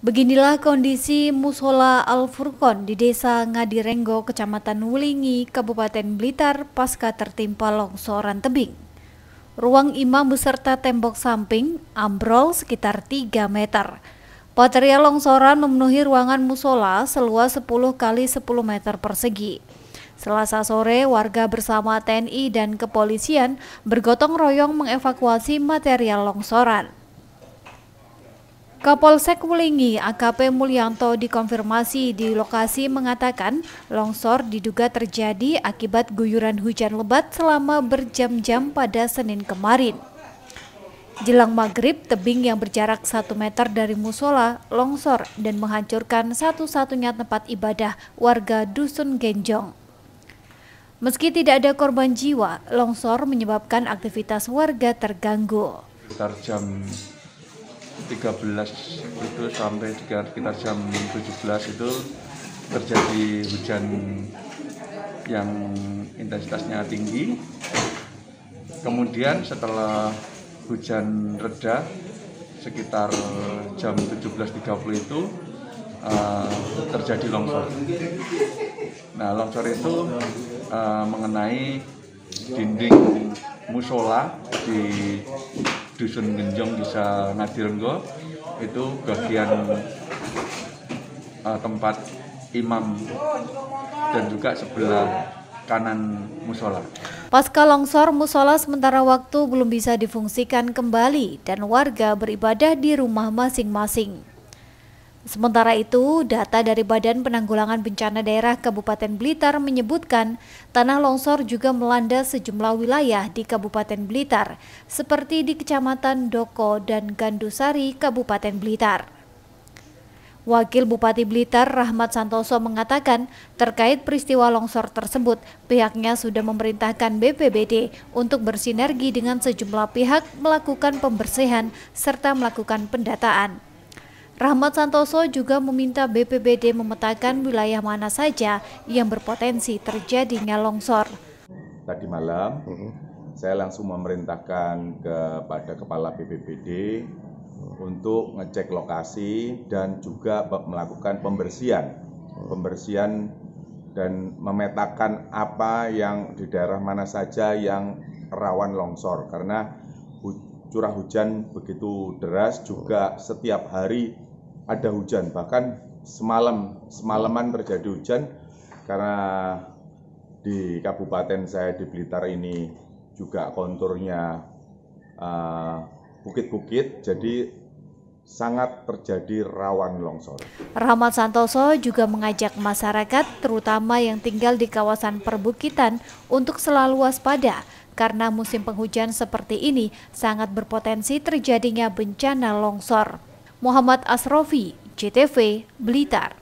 Beginilah kondisi Musola Al-Furqon di Desa Ngadirenggo, Kecamatan Wulingi, Kabupaten Blitar pasca tertimpa longsoran tebing. Ruang imam beserta tembok samping ambrol sekitar 3 meter. Material longsoran memenuhi ruangan musola seluas 10 kali 10 meter persegi. Selasa sore, warga bersama TNI dan kepolisian bergotong royong mengevakuasi material longsoran. Kapolsek Wulingi AKP Mulyanto dikonfirmasi di lokasi mengatakan longsor diduga terjadi akibat guyuran hujan lebat selama berjam-jam pada Senin kemarin. Jelang maghrib, tebing yang berjarak 1 meter dari musola longsor dan menghancurkan satu-satunya tempat ibadah warga Dusun Genjong. Meski tidak ada korban jiwa, longsor menyebabkan aktivitas warga terganggu. Sekitar jam 13 itu sampai sekitar jam 17 itu terjadi hujan yang intensitasnya tinggi. Kemudian setelah hujan reda sekitar jam 17.30 itu terjadi longsor. Nah, longsor itu mengenai dinding musola di Dusun Genjong, Desa Ngadirenggo, itu bagian tempat imam dan juga sebelah kanan musola. Pasca longsor, musola sementara waktu belum bisa difungsikan kembali dan warga beribadah di rumah masing-masing. Sementara itu, data dari Badan Penanggulangan Bencana Daerah Kabupaten Blitar menyebutkan tanah longsor juga melanda sejumlah wilayah di Kabupaten Blitar, seperti di Kecamatan Doko dan Gandusari, Kabupaten Blitar. Wakil Bupati Blitar Rahmat Santoso mengatakan terkait peristiwa longsor tersebut, pihaknya sudah memerintahkan BPBD untuk bersinergi dengan sejumlah pihak melakukan pembersihan serta melakukan pendataan. Rahmat Santoso juga meminta BPBD memetakan wilayah mana saja yang berpotensi terjadinya longsor. Tadi malam, saya langsung memerintahkan kepada Kepala BPBD untuk ngecek lokasi dan juga melakukan pembersihan dan memetakan apa yang di daerah mana saja yang rawan longsor. Karena curah hujan begitu deras, juga setiap hari ada hujan, bahkan semalaman terjadi hujan karena di kabupaten saya di Blitar ini juga konturnya bukit-bukit, jadi sangat terjadi rawan longsor. Rahmat Santoso juga mengajak masyarakat terutama yang tinggal di kawasan perbukitan untuk selalu waspada karena musim penghujan seperti ini sangat berpotensi terjadinya bencana longsor. Muhammad Asrofi, JTV, Blitar.